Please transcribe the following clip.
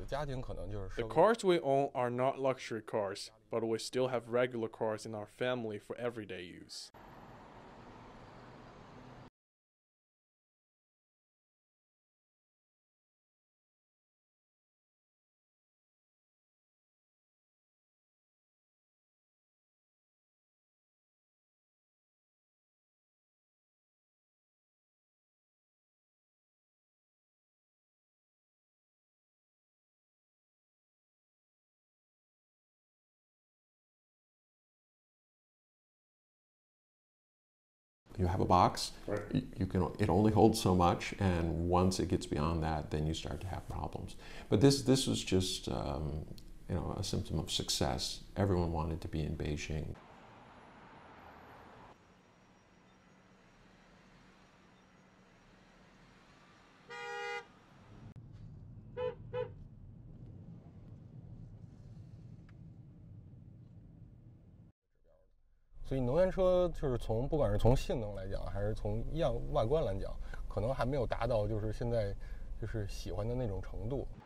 的家庭可能就是 The cars we own are not luxury cars, but we still have regular cars in our family for everyday use. ，you have a box. Right. It only holds so much, and once it gets beyond that, then you start to have problems. But this was just a symptom of success. Everyone wanted to be in Beijing. 所以能源车就是不管是从性能来讲，还是从外观来讲，可能还没有达到就是现在就是喜欢的那种程度。